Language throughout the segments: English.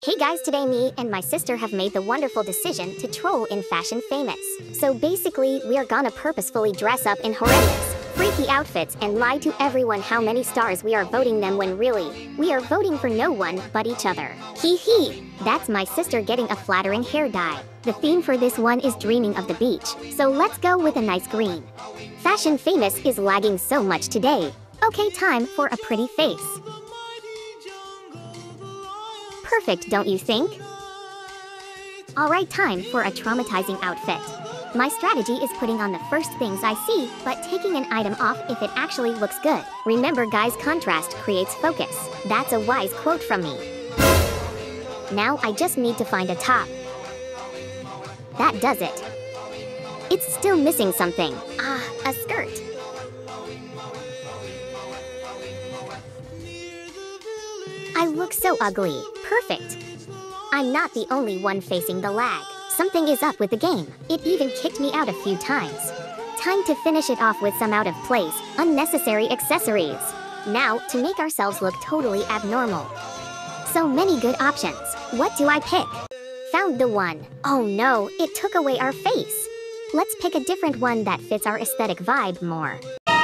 Hey guys, today me and my sister have made the wonderful decision to troll in Fashion Famous. So basically, we are gonna purposefully dress up in horrendous, freaky outfits and lie to everyone how many stars we are voting them when really, we are voting for no one but each other. Hee hee! That's my sister getting a flattering hair dye. The theme for this one is dreaming of the beach, so let's go with a nice green. Fashion Famous is lagging so much today. Okay, time for a pretty face. Perfect, don't you think? Alright, time for a traumatizing outfit. My strategy is putting on the first things I see, but taking an item off if it actually looks good. Remember guys, contrast creates focus. That's a wise quote from me. Now I just need to find a top. That does it. It's still missing something. Ah, a skirt. I look so ugly. Perfect. I'm not the only one facing the lag. Something is up with the game. It even kicked me out a few times. Time to finish it off with some out of place, unnecessary accessories. Now, to make ourselves look totally abnormal. So many good options. What do I pick? Found the one. Oh no, it took away our face. Let's pick a different one that fits our aesthetic vibe more.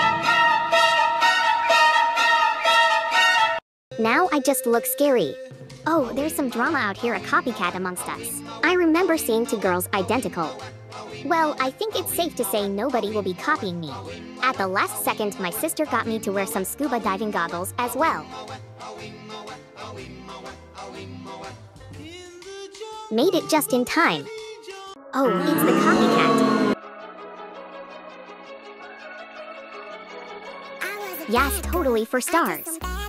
Now I just look scary. Oh, there's some drama out here, a copycat amongst us. I remember seeing two girls identical. Well, I think it's safe to say nobody will be copying me. At the last second, my sister got me to wear some scuba diving goggles as well. Made it just in time. Oh, it's the copycat. Yes, totally for stars.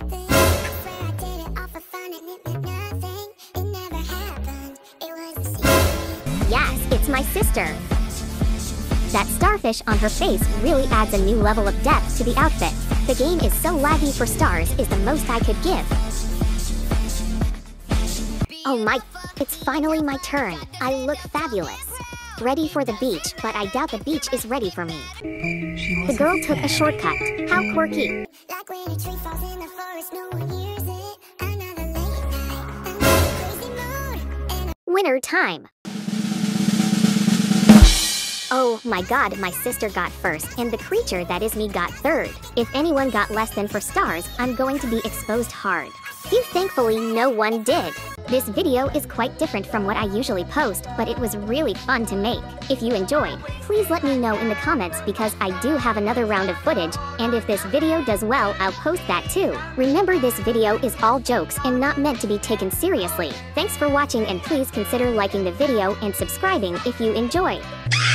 Yes, it's my sister. That starfish on her face really adds a new level of depth to the outfit. The game is so laggy, for stars is the most I could give. Oh my, it's finally my turn. I look fabulous. Ready for the beach, but I doubt the beach is ready for me. The girl took a shortcut. How quirky. Winner time. Oh my god, my sister got first, and the creature that is me got third. If anyone got less than 4 stars, I'm going to be exposed hard. Thankfully, no one did. This video is quite different from what I usually post, but it was really fun to make. If you enjoyed, please let me know in the comments because I do have another round of footage, and if this video does well, I'll post that too. Remember, this video is all jokes and not meant to be taken seriously. Thanks for watching, and please consider liking the video and subscribing if you enjoyed.